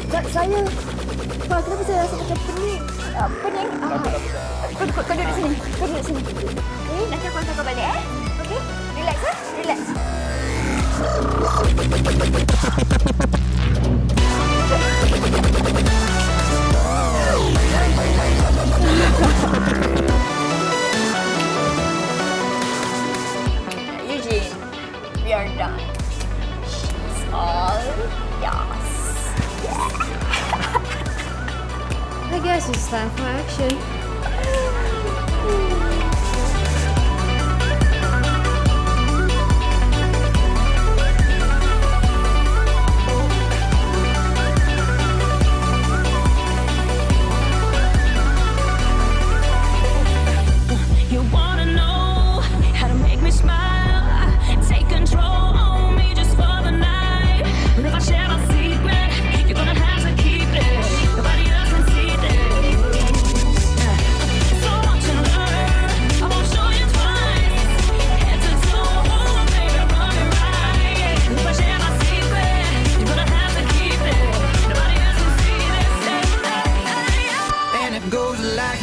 Saya... Pak, kenapa saya rasa macam pening? Pening? Kau duduk sini. Okey, nanti aku hantar kau balik, Okey? Relax, Relax. Eugene, we are done. She's all yours. I guess it's time for action. You wanna know how to make me smile? Take control on me just for the night. But if I share my secret, you're gonna have to keep it. Nobody else can see this. So watch and learn. I won't show you twice. Head to toe, oh baby, run it right. If I share my secret, you're gonna have to keep it. Nobody else can see this. And it goes like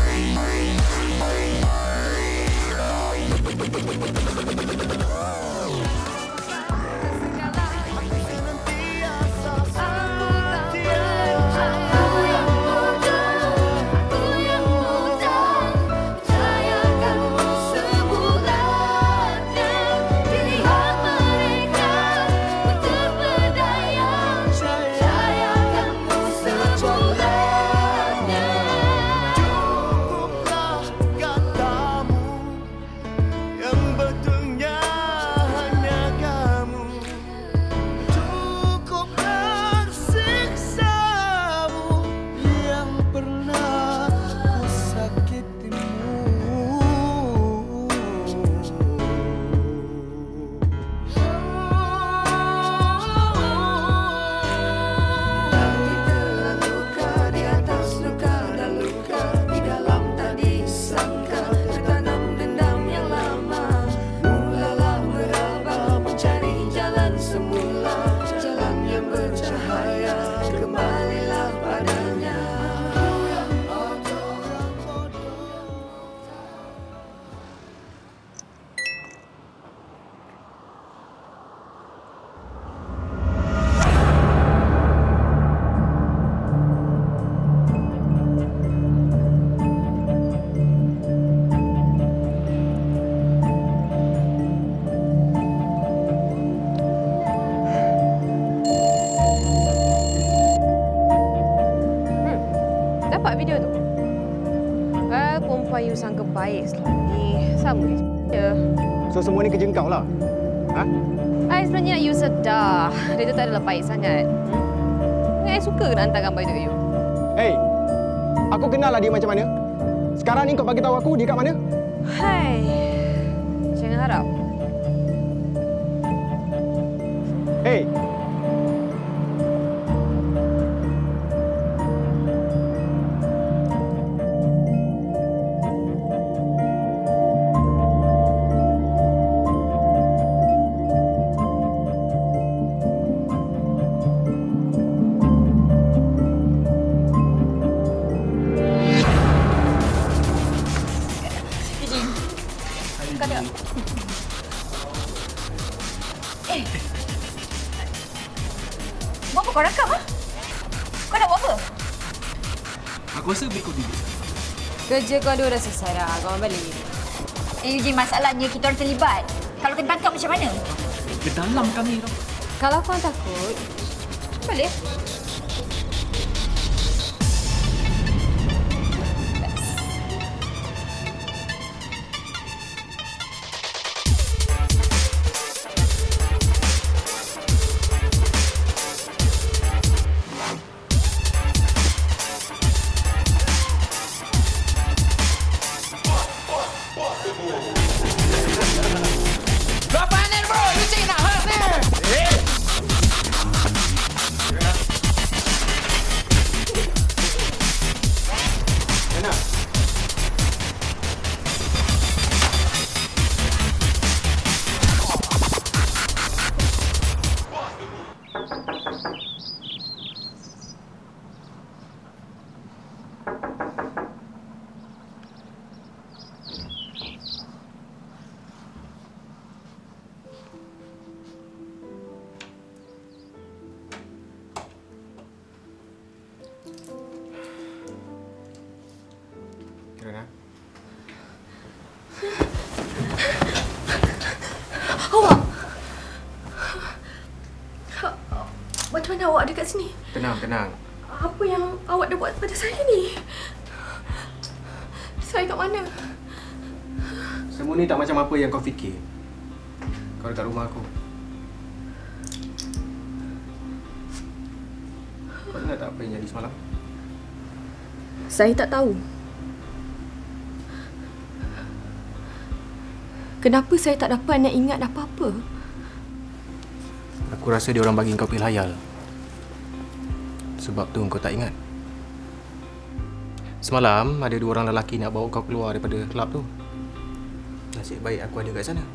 Dapat video tu? Perempuan you sangka baik selama ni sama je. So semua ni kerja kau lah? Ha? I sebenarnya nak you sedar. Dia tu tak adalah baik sangat. I suka nak hantar gambar itu ke you. Hey, aku kenal lah dia macam mana. Sekarang ni kau bagi tahu aku dia kat mana? Hai, jangan harap. Hey, Kau tengok. Buat apa kau rakam, Kau nak buat apa? aku rasa lebih kau duduk. Kerja kau dua dah selesai dah. Kau balik. Eugene, masalahnya kita orang terlibat. Kalau kena tangkap macam mana? Ke dalam kami tau. Kalau kau takut, boleh. Macam mana awak ada kat sini? Tenang, tenang. Apa yang awak dah buat pada saya ni? Saya kat mana? Semua ni tak macam apa yang kau fikir. Kau dekat rumah aku. Kau ingat tak apa yang jadi semalam? Saya tak tahu. Kenapa saya tak dapat nak ingat apa-apa? Aku rasa dia orang bagi kau pil hayal. Sebab tu kau tak ingat. Semalam ada 2 orang lelaki nak bawa kau keluar daripada kelab tu. Nasib baik aku ada kat sana.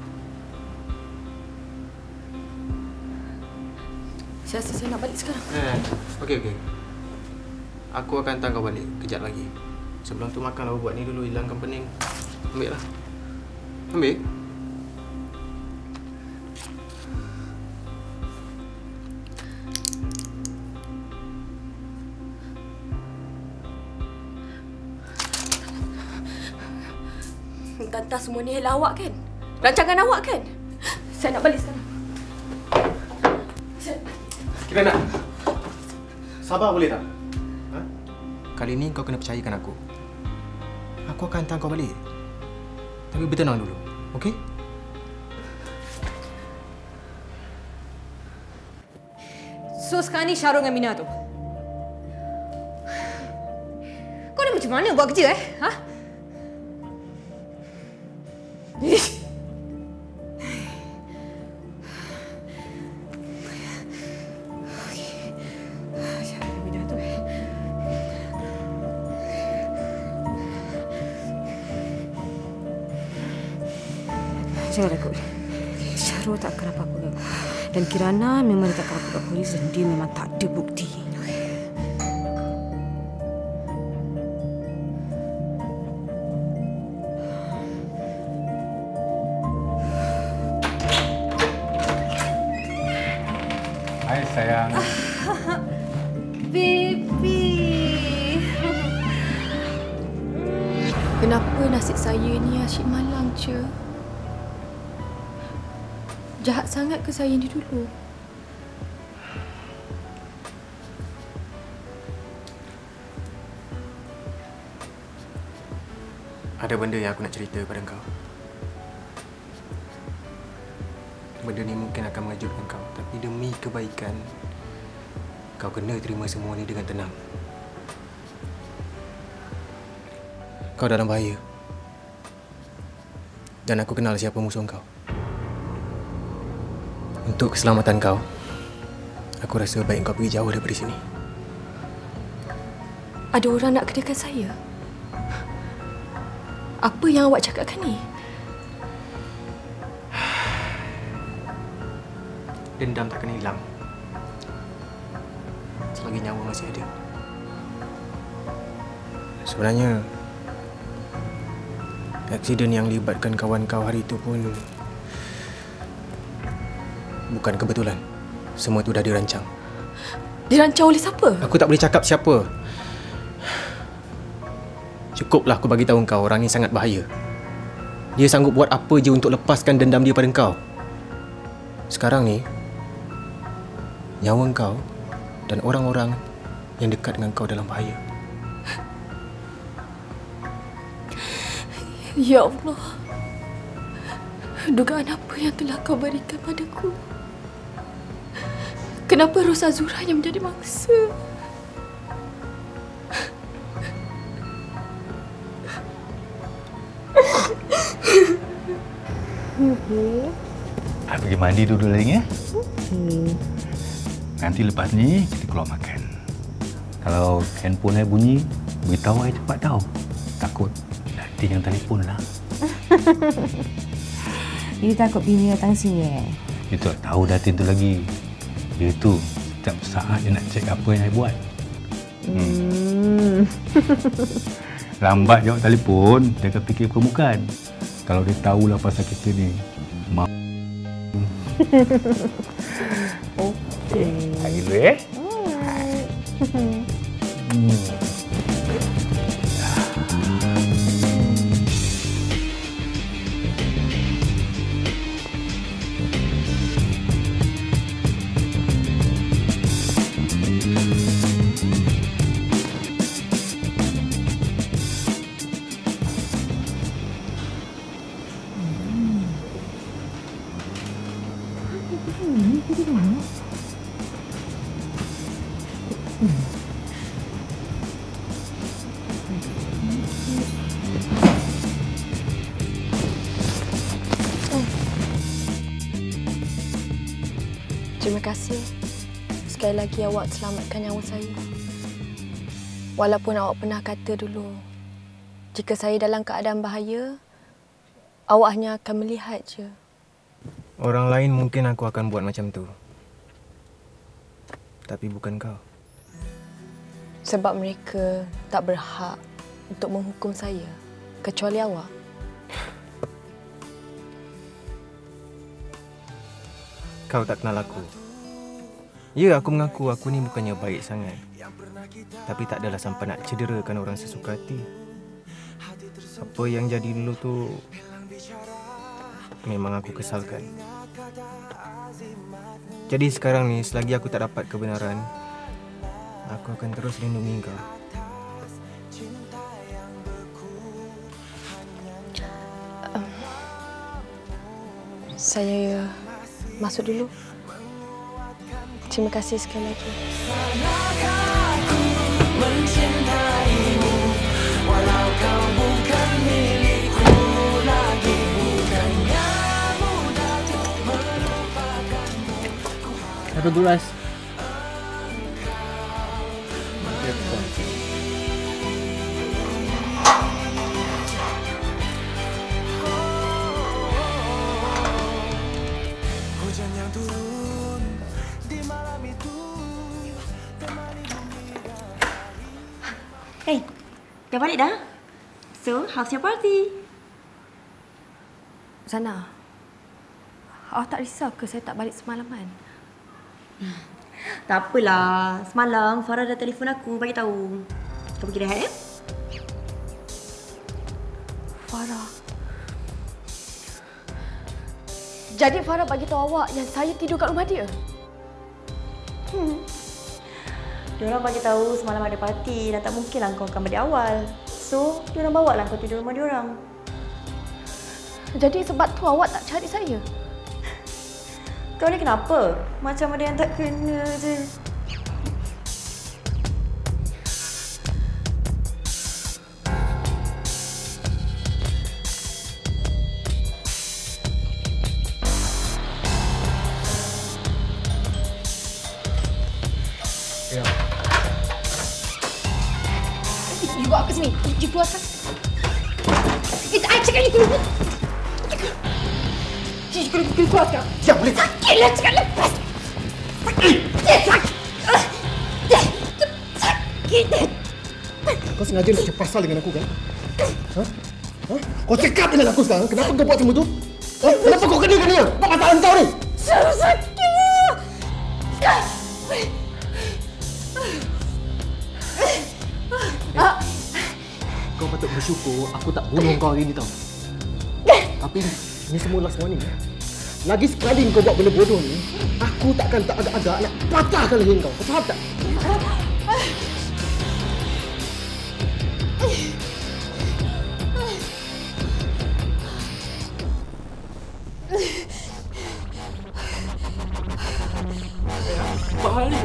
Saya rasa saya nak balik sekarang. Okey. Aku akan hantar kau balik kejap lagi. Sebelum tu makanlah ubat ni dulu, hilangkan pening. Ambil lah. Ambil. Tantah semua ni ialah awak kan? Rancangan awak kan? Saya nak balik sekarang. Kita nak. Sabar boleh tak? Ha? Kali ni kau kena percayakan aku. Aku akan hantar kau balik. Tapi bertenang dulu, okey? So sekarang ni Syarul dengan Mina tu. Kau ni macam mana buat kerja Ha? Jangan takut. Syarul tak akan apa-apa dengan kau. Dan Kirana memang tak akan apa kat polis dan dia memang tak ada bukti. Hai sayang. Baby. Kenapa nasib saya ni asyik malang je? Jahat sangat ke saya ni dulu? Ada benda yang aku nak cerita pada kau. Benda ni mungkin akan mengejutkan kau, tapi demi kebaikan, kau kena terima semua ni dengan tenang. Kau dalam bahaya. Dan aku kenal siapa musuh kau. Untuk keselamatan kau, aku rasa baik kau pergi jauh daripada sini. Ada orang nak kenakan saya? Apa yang awak cakapkan ni? Dendam tak akan hilang selagi nyawa masih ada. Sebenarnya, aksiden yang libatkan kawan kau hari itu pun bukan kebetulan. Semua itu dah dirancang. Dirancang oleh siapa? Aku tak boleh cakap siapa. Cukuplah aku bagi tahu kau, orang ni sangat bahaya. Dia sanggup buat apa je untuk lepaskan dendam dia pada kau. Sekarang ni, nyawa kau dan orang-orang yang dekat dengan kau dalam bahaya. Ya Allah. Dugaan apa yang telah kau berikan padaku? Kenapa Ros Azura yang menjadi mangsa? Pergi mandi dulu lagi ya. Nanti lepas ni kita keluar makan. Kalau handphone bunyi, beritahu saya cepat tahu. Takut Datin yang telefon lah. You takut bini datang sini Dia tak tahu Datin tu lagi. Dia tu setiap saat dia nak cek apa yang saya buat. Lambat jawab telefon, dia akan fikir bukan. Kalau dia tahulah pasal kita ni. Okey. Hai dulu ya. Terima kasih. Sekali lagi awak selamatkan nyawa saya. Walaupun awak pernah kata dulu, jika saya dalam keadaan bahaya, awak hanya akan melihat je. Orang lain mungkin aku akan buat macam tu. Tapi bukan kau. Sebab mereka tak berhak untuk menghukum saya, kecuali awak. Kau tak kenal aku. Ya, aku mengaku aku ni bukannya baik sangat. Tapi tak adalah sampai nak cederakan orang sesuka hati. Apa yang jadi dulu tu memang aku kesalkan. Jadi sekarang ni, selagi aku tak dapat kebenaran, aku akan terus lindungi kau. Saya masuk dulu. Terima kasih sekali lagi. Satu gelas. Hey, dah balik dah? So, how's your party? Zana, awak tak risau ke saya tak balik semalaman? Tak apalah. Semalam Farah dah telefon aku bagi tahu. Kau pergi rehat, Farah. Jadi Farah bagi tahu awak yang saya tidur kat rumah dia? Diorang bagi tahu semalam ada parti dan tak mungkinlah kau akan balik awal. So, diorang bawa lah kau tidur rumah diorang. Jadi sebab tu awak tak cari saya? Kau ni kenapa? Macam ada yang tak kena je. Ya. You buat apa sini? You keluarkan. I cakap you keluar. You keluarkan. Siap, boleh. Sakitlah cakap lepas. Sakit. Sakit. Kau sengaja nak cakap pasal dengan aku kan? Ha? Kau cakap dengan aku sekarang. Kenapa kau buat semua tu? Kenapa kau kena dia? Apa masalah kau ni? Sakit. Kau patut bersyukur aku tak bunuh kau hari ni tau. Tapi ni semua last warning. Lagi sekali kau buat benda bodoh ni, aku takkan tak agak-agak nak patahkan leher kau. Kau faham tak? Balik.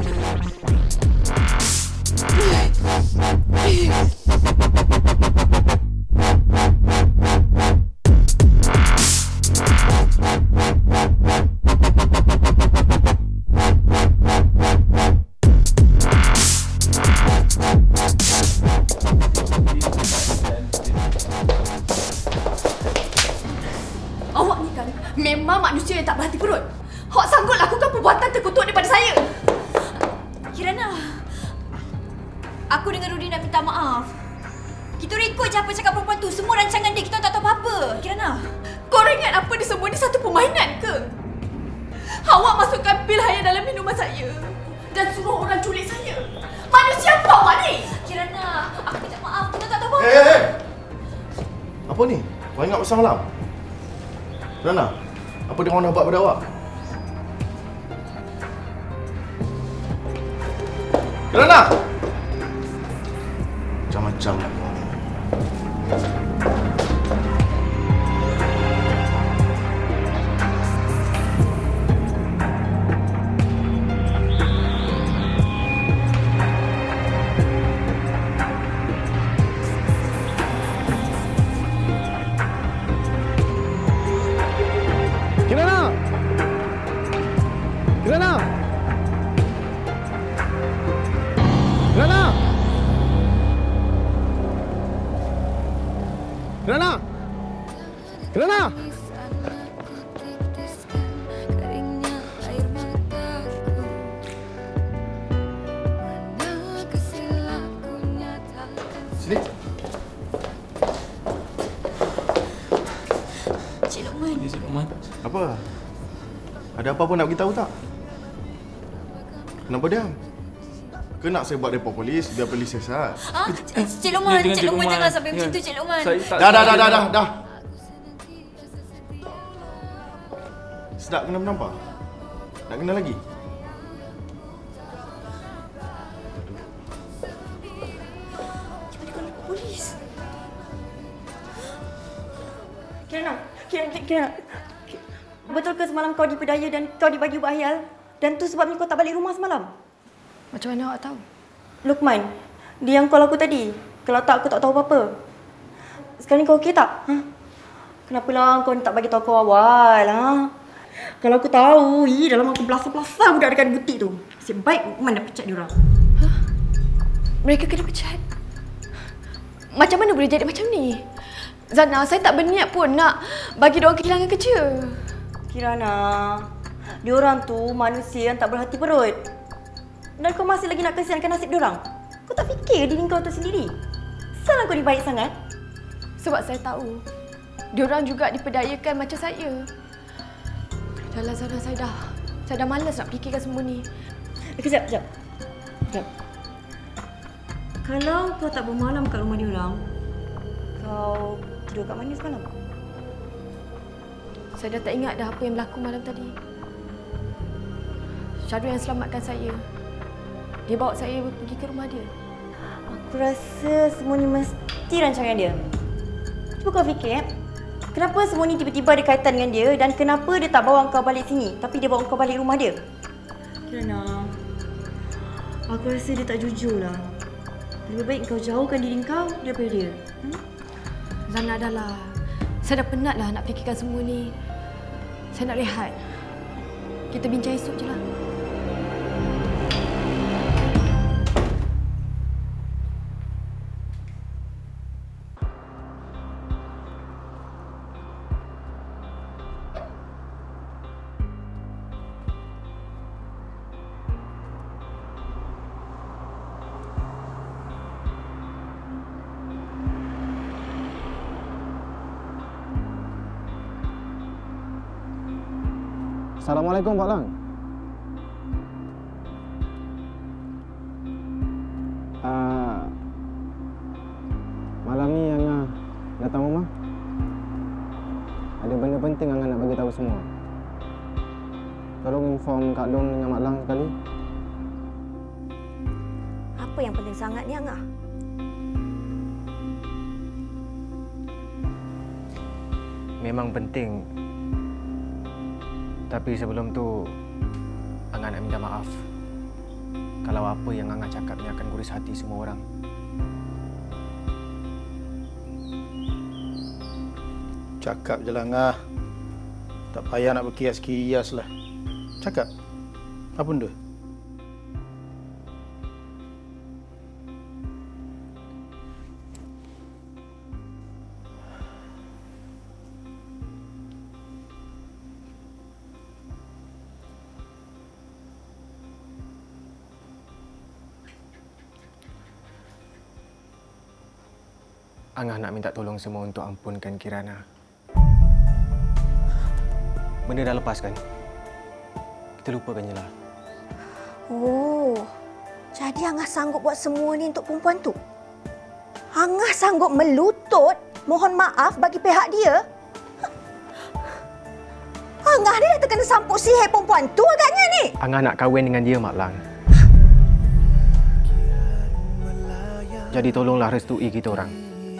Awak ni kan memang manusia yang tak berhati perut. Awak sanggup lakukan perbuatan terkutuk daripada saya. Kirana, aku dengan Rudi nak minta maaf. Kita rekod je apa cakap perempuan tu. Semua rancangan dia, kita tak tahu apa-apa. Kirana. Korang ingat apa ni semua ni satu permainan ke? Awak masukkan pil haya dalam minuman saya dan suruh orang culik saya. Manusia apa awak ni? Kirana, aku minta maaf. Kita tak tahu apa-apa. Hey! Apa ni? Kau ingat pasal malam? Kirana, apa dia orang nak buat pada awak? Kirana! Macam-macam lah kau ni. Kirana! Kirana! Sini. Cik Luqman. Ya, Cik Luqman. Apa? Ada apa-apa nak beritahu tak? Kenapa diam? Ke nak saya buat report polis biar polis siasat? Cik Luqman, dengan Cik Luqman jangan sampai Ya. macam tu, Cik Luqman. Saya tak Dah. Sedap kena menampak? Nak kena lagi? Polis. Kirana. Betul ke semalam kau dipedaya dan kau dibagi ubat hayal? Dan tu sebabnya kau tak balik rumah semalam? Macam mana awak tahu? Luqman, dia yang call aku tadi. Kalau tak, aku tak tahu apa-apa. Sekarang ni kau okey tak? Ha? Kenapalah kau tak bagi tahu aku awal? Ha? Kalau aku tahu, dalam aku belasah-belasah budak dekat butik tu. Nasib baik Luqman dah pecat diorang. Mereka kena pecat. Macam mana boleh jadi macam ni? Zana, saya tak berniat pun nak bagi diorang kehilangan kerja. Kirana, diorang tu manusia yang tak berhati perut. Dan kau masih lagi nak kesiankan nasib diorang? Kau tak fikir diri kau tu sendiri? Salah kau ni baik sangat? Sebab saya tahu diorang juga diperdayakan macam saya. Dahlah Zana, saya dah malas nak fikirkan semua ni. Kejap. Kalau kau tak bermalam kat rumah diorang, kau tidur kat mana semalam? Saya dah tak ingat dah apa yang berlaku malam tadi. Syarul yang selamatkan saya. Dia bawa saya pergi ke rumah dia. Aku rasa semua ni mesti rancangan dia. Cuba kau fikir, kenapa semua ni tiba-tiba ada kaitan dengan dia dan kenapa dia tak bawa kau balik sini tapi dia bawa kau balik rumah dia? Kirana, aku rasa dia tak jujur lah. Lebih baik kau jauhkan diri kau daripada dia. Zana, dah lah. Saya dah penat lah nak fikirkan semua ni. Saya nak rehat. Kita bincang esok je lah. Assalamualaikum Pak Lang. Malam ni Angah datang rumah. Ada benda penting Angah nak bagi tahu semua. Tolong inform Kak Long dengan Mak Lang sekali. Apa yang penting sangat ni, Angah? Memang penting. Tapi sebelum tu, Angah nak minta maaf kalau apa yang Angah cakap ni akan guris hati semua orang. Cakap je lah, Angah. Tak payah nak berkias-kias lah. Cakap. Apa benda? Angah nak minta tolong semua untuk ampunkan Kirana. Benda dah lepas kan? Kita lupakan je lah. Oh, jadi Angah sanggup buat semua ni untuk perempuan tu? Angah sanggup melutut mohon maaf bagi pihak dia? Angah ni dah terkena sampuk sihir perempuan tu agaknya ni. Angah nak kahwin dengan dia, Mak Lang. Jadi tolonglah restui kita orang.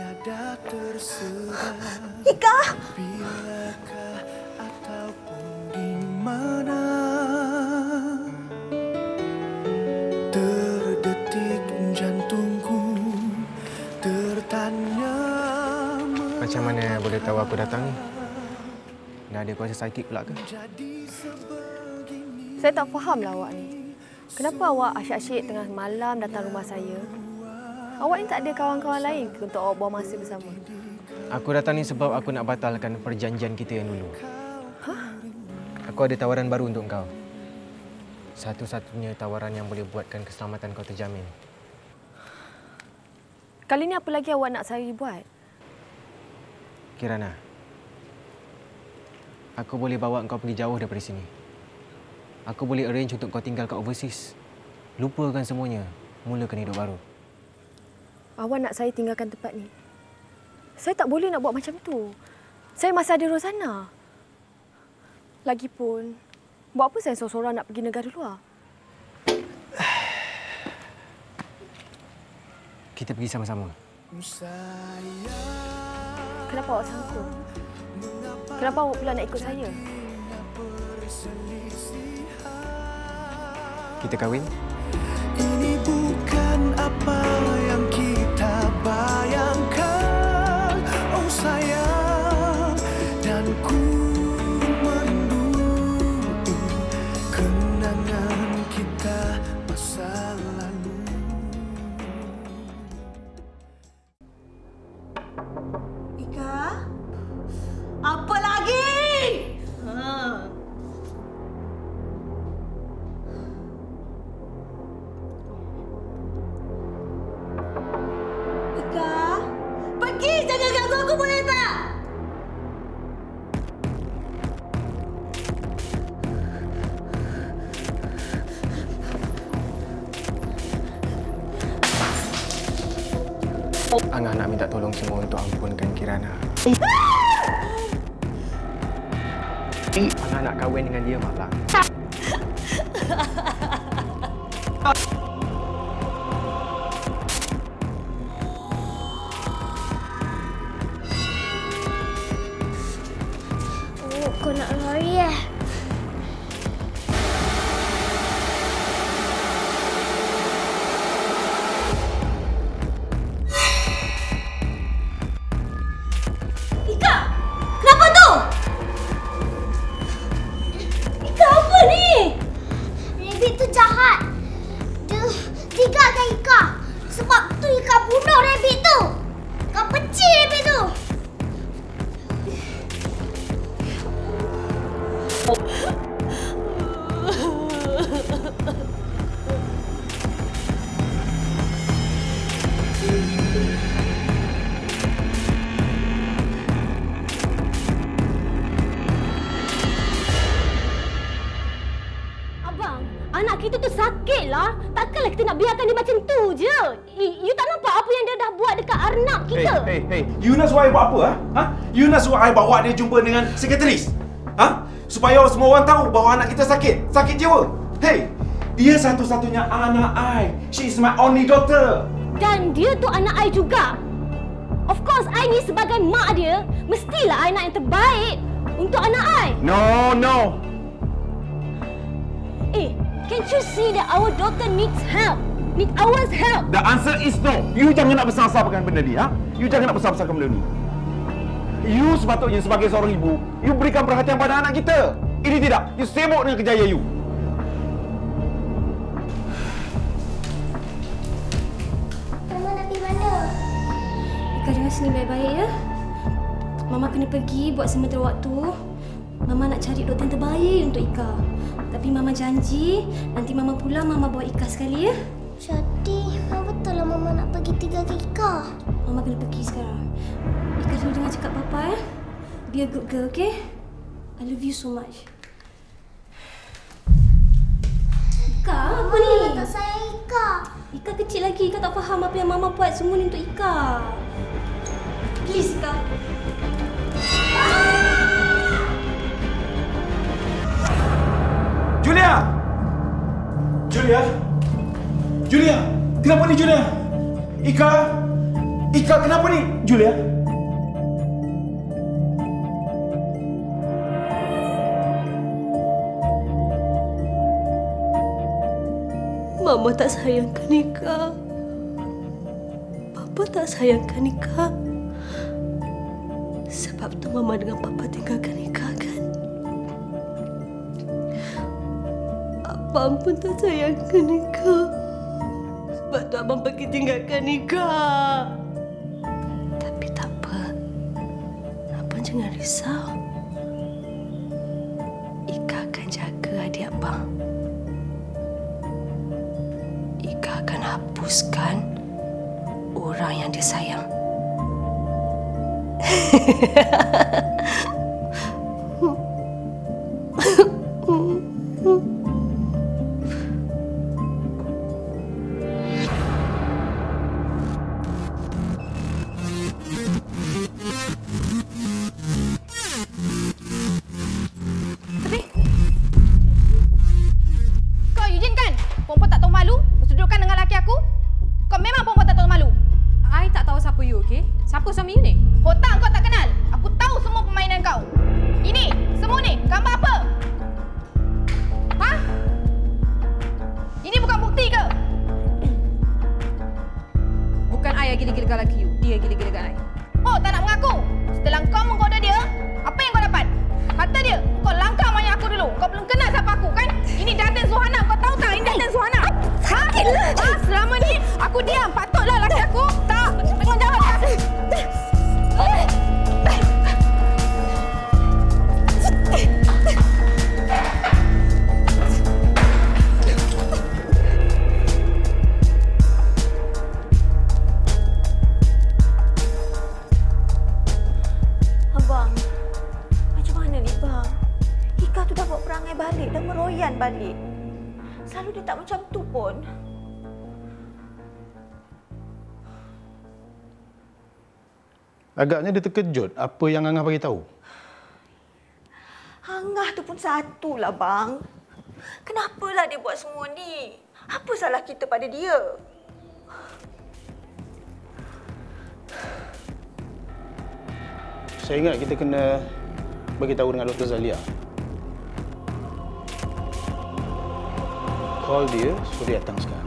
Ika! Terdetik jantungku tertanya. Macam mana boleh tahu aku datang ni? Dah ada kuasa psikik pula ke? Saya tak fahamlah awak ni. Kenapa awak asyik-asyik tengah malam datang rumah saya? Awak ni tak ada kawan-kawan lain ke untuk awak buang masa bersama? Aku datang ni sebab aku nak batalkan perjanjian kita yang dulu. Aku ada tawaran baru untuk kau. Satu-satunya tawaran yang boleh buatkan keselamatan kau terjamin. Kali ni apa lagi awak nak saya buat? Kirana, aku boleh bawa kau pergi jauh daripada sini. Aku boleh arrange untuk kau tinggal kat overseas. Lupakan semuanya, mulakan hidup baru. Awak nak saya tinggalkan tempat ni? Saya tak boleh nak buat macam tu. Saya masih ada Rozana. Lagipun, buat apa saya seorang-seorang nak pergi negara luar? Kita pergi sama-sama. Kenapa awak sangkut? Kenapa awak pula nak ikut saya? Kita kahwin? Ini bukan apa yang kita bayangkan. Oh sayang, dan ku menunggu kenangan kita masa lalu. Ika? Apa lagi? Ika? Pergi! Jangan ganggu aku, boleh tak? Angah nak minta tolong semua untuk ampunkan Kirana. Angah nak kahwin dengan dia malam. Oh, kau nak lari eh? Ika! Kenapa tu? Ika, apa ni? Rabbit tu jahat. Dia tinggalkan Ika. Sebab tu Ika bunuh rabbit tu. Ika benci rabbit tu. Abang, anak kita tu sakit lah. Takkanlah kita nak biarkan dia macam tu je. You tak nampak apa yang dia dah buat dekat arnab kita? Hey. You nak suruh I buat apa? Ha? You nak suruh I bawa dia jumpa dengan sekretaris? Ha? Supaya semua orang tahu bahawa anak kita sakit. Sakit jiwa. Hey, dia satu-satunya anak I. She is my only daughter. Dan dia tu anak I juga. Of course, I ni sebagai mak dia, mestilah I nak yang terbaik untuk anak I. No. Can't you see that our daughter needs help? Need our help. The answer is no. You jangan nak besar-besarkan benda ni, ha? You jangan nak besar-besarkan benda ni. You sepatutnya sebagai seorang ibu, you berikan perhatian pada anak kita. Ini tidak. You sibuk dengan kerjaya you. Mama nak pergi mana? Ika jangan sini baik-baik ya. Mama kena pergi buat sementara waktu. Mama nak cari doktor yang terbaik untuk Ika. Tapi Mama janji, nanti Mama pulang, Mama bawa Ika sekali ya. Jadi, betul lah Mama nak pergi tinggalkan Ika. Mama kena pergi sekarang. Ika dulu jangan cakap Papa ya. Be a good girl, okay? I love you so much. Ika, apa ni? Mama tak sayang Ika. Ika kecil lagi, Ika tak faham apa yang Mama buat semua ni untuk Ika. Please, Ika. Julia! Kenapa ni Julia? Ika kenapa ni Julia? Mama tak sayangkan Ika. Papa tak sayangkan Ika. Sebab tu Mama dengan Papa tinggalkan Ika kan? Abang pun tak sayangkan Ika. Sebab tu Abang pergi tinggalkan Ika. Tapi tak apa. Jangan risau. Ika akan jaga adik abang. Ika akan hapuskan orang yang dia sayang. Kau Eugene kan? Perempuan tak tahu malu bersudutkan dengan laki aku? Kau memang perempuan tak tahu malu. I tak tahu siapa you, okey? Siapa suami you ni? Hutang kau tak kenal. Aku tahu semua permainan kau. Ini, semua ni, gambar apa? Ha? Ini bukan bukti ke? Bukan I yang gila-gila laki you. Dia gila-gila I. Oh, tak nak mengaku? Setelah kau menggoda dia, apa yang kau dapat? Kata dia, kau langkah mayat aku dulu. Kau belum kenal siapa aku kan? Ini Datin Suhana, kau tahu tak? Ini Datin Suhana. Sakitlah. Selama ni aku diam. Patutlah laki aku. Tak, tanggungjawab tak. Abang, macam mana ni bang? Ika tu dah buat perangai balik, dah meroyan balik. Selalu dia tak macam tu pun. Agaknya dia terkejut apa yang Angah bagi tahu. Angah tu pun satulah bang. Kenapalah dia buat semua ni? Apa salah kita pada dia? Saya ingat kita kena bagi tahu dengan Dr. Zalia. Call dia, suruh dia datang sekarang.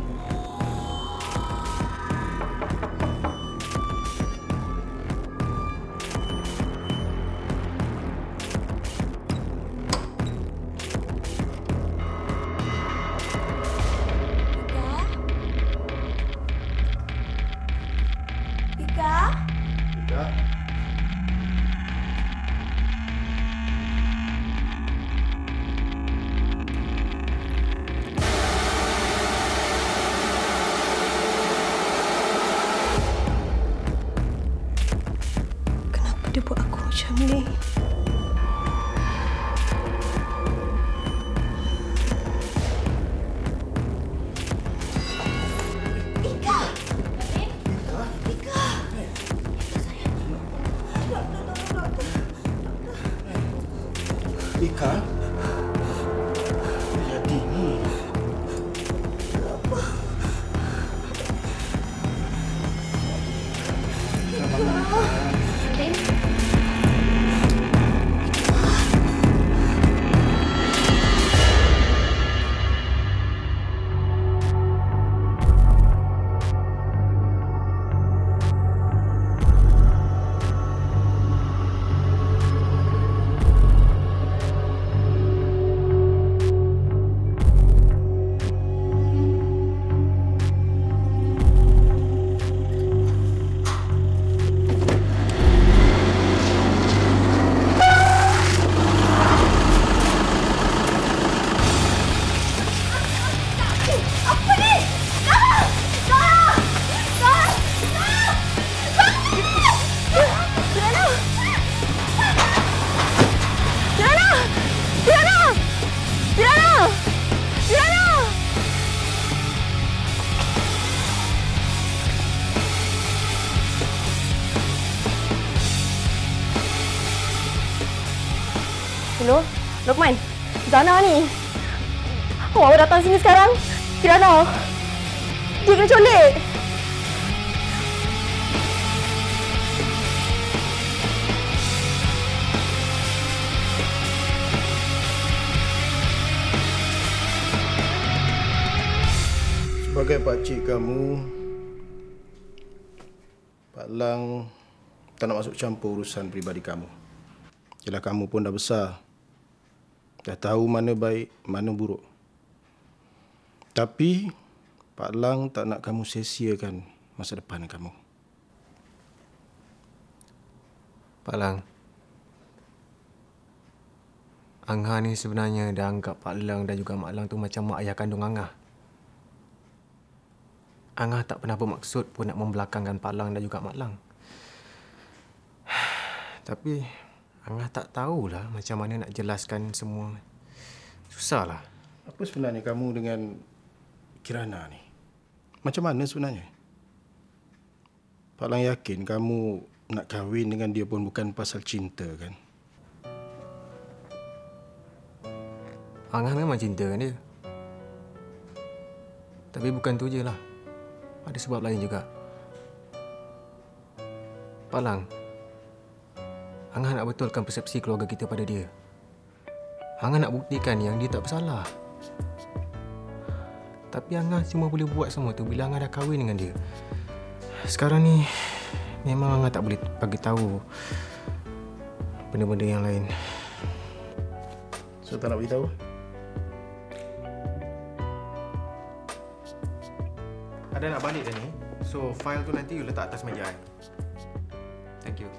Ika? Ika? Kenapa dia buat aku macam ni? Ika! Ika? Jadi ni. Hello, Lokman. Zana ni. Awak datang sini sekarang? Kirana. Dia kena culik. Sebagai pakcik kamu, Pak Lang tak nak masuk campur urusan peribadi kamu. Yelah, kamu pun dah besar. Dah tahu mana baik, mana buruk. Tapi, Pak Lang tak nak kamu sia-siakan masa depan kamu. Pak Lang, Angah ni sebenarnya dah anggap Pak Lang dan juga Mak Lang tu macam mak ayah kandung Angah. Angah tak pernah bermaksud pun nak membelakangkan Pak Lang dan juga Mak Lang. Tapi Angah tak tahulah macam mana nak jelaskan semua. Susahlah. Apa sebenarnya kamu dengan Kirana ni? Macam mana sebenarnya? Pak Lang yakin kamu nak kahwin dengan dia pun bukan pasal cinta kan? Angah memang cinta dengan dia. Tapi bukan tu je lah. Ada sebab lain juga. Pak Lang, Angah nak betulkan persepsi keluarga kita pada dia. Angah nak buktikan yang dia tak bersalah. Tapi Angah cuma boleh buat semua tu bila Angah dah kahwin dengan dia. Sekarang ni memang Angah tak boleh bagi tahu benda-benda yang lain. So tak nak beritahu? Ada nak balik dah ni. So file tu nanti you letak atas meja. Thank you.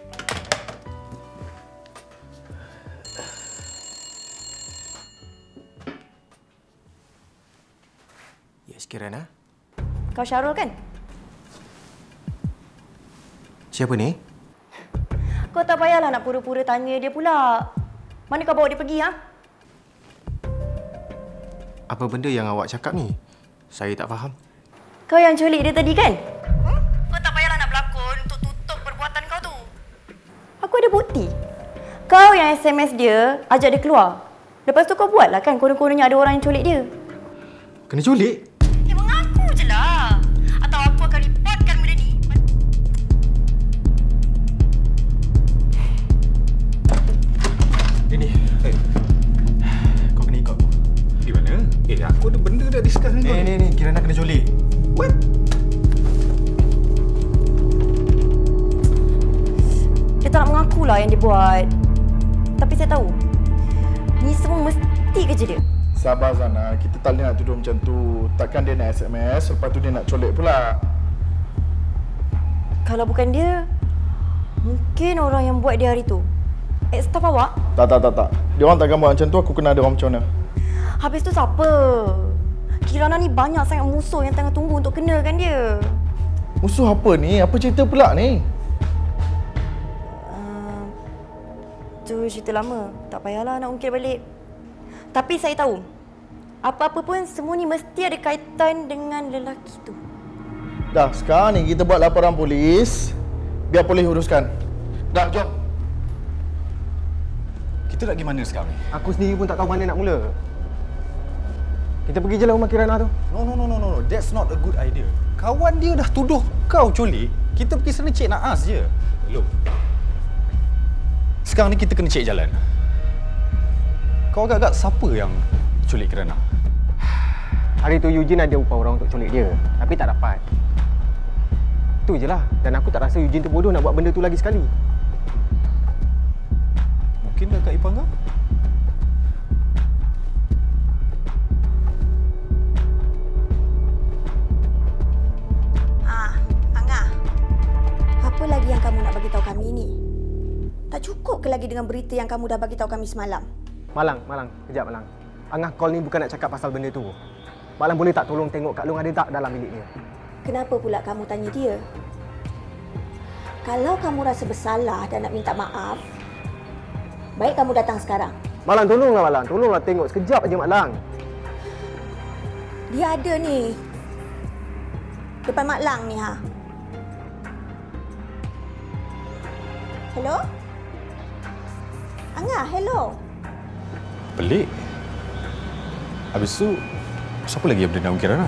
Yes, Kirana. Kau Syarul kan? Siapa ni? Kau tak payahlah nak pura-pura tanya dia pula. Mana kau bawa dia pergi, ha? Apa benda yang awak cakap ni? Saya tak faham. Kau yang culik dia tadi kan? Kau tak payahlah nak berlakon untuk tutup perbuatan kau tu. Aku ada bukti. Kau yang SMS dia, ajak dia keluar. Lepas tu kau buatlah kan konon-kononnya ada orang yang culik dia. Kena culik? Ya mengaku je lah. Atau aku akan reportkan benda ni. Ini. Kau kena ikut aku. Di mana? Aku ada benda dah discuss dengan kau. Ni. Kirana kena culik. What? Dia tak nak mengaku lah yang dia buat. Tapi saya tahu. Ni semua mesti kerja dia. Sabar Zana, kita tak boleh nak tuduh macam tu. Takkan dia nak SMS, lepas tu dia nak colek pula. Kalau bukan dia, mungkin orang yang buat dia hari tu. Staff awak? Tak. Dia orang takkan buat macam tu, aku kena ada orang macam mana. Habis tu siapa? Kirana ni banyak sangat musuh yang tengah tunggu untuk kenakan dia. Musuh apa ni? Apa cerita pula ni? Tu cerita lama. Tak payahlah nak ungkit balik. Tapi saya tahu, apa-apa pun semua ni mesti ada kaitan dengan lelaki tu. Dah, sekarang ni kita buat laporan polis. Biar polis uruskan. Dah, jom. Kita nak pergi mana sekarang ni? Aku sendiri pun tak tahu mana nak mula. Kita pergi je lah rumah Kirana tu. No. That's not a good idea. Kawan dia dah tuduh kau culik. Kita pergi sana cek naas je. Look. Sekarang ni kita kena cek jalan. Kau agak-agak siapa yang culik Kirana? Hari tu Eugene ada upah orang untuk culik dia. Tapi tak dapat. Tu je lah. Dan aku tak rasa Eugene tu bodoh nak buat benda tu lagi sekali. Mungkin dekat ipar kau? Angah. Apa lagi yang kamu nak bagi tahu kami ni? Tak cukup ke lagi dengan berita yang kamu dah bagi tahu kami semalam? Malang. Kejap Malang. Angah call ni bukan nak cakap pasal benda tu. Malang boleh tak tolong tengok Kak Long ada tak dalam bilik dia? Kenapa pula kamu tanya dia? Kalau kamu rasa bersalah dan nak minta maaf, baik kamu datang sekarang. Malang, tolonglah Malang. Tolonglah tengok sekejap aja Malang. Dia ada ni. Depan Mak Lang ni, ha. Hello? Angah, hello. Pelik. Habis tu, siapa lagi yang berdendam Kirana?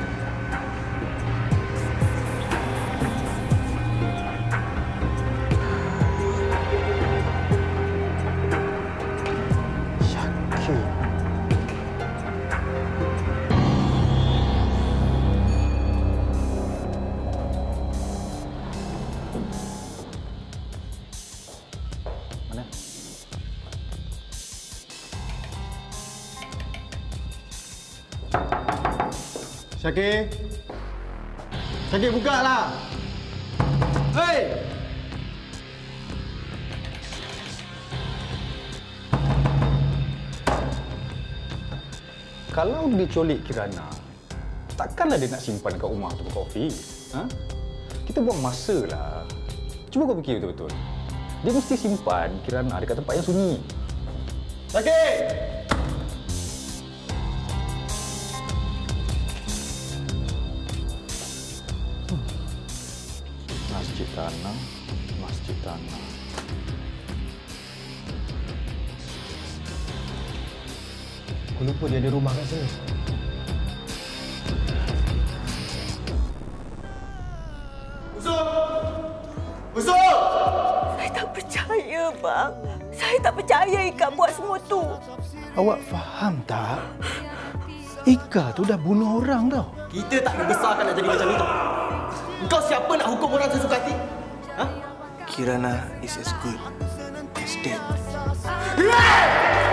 Syakir, buka lah. Hei! Kalau diculik Kirana, takkanlah dia nak simpan kat rumah tu kat ofis. Ha? Kita buang masa lah. Cuba kau fikir betul-betul. Dia mesti simpan Kirana dekat tempat yang sunyi. Sakit! Masjid Tanah, Masjid Tanah. Aku lupa dia ada rumah kat sana. Usul! Saya tak percaya, bang. Saya tak percaya Ika buat semua tu. Awak faham tak? Ika tu dah bunuh orang tau. Kita tak dibesarkan nak jadi macam ni tau. Engkau siapa nak hukum orang sesuka hati? Ha? Kirana is as good as dead. Yeah!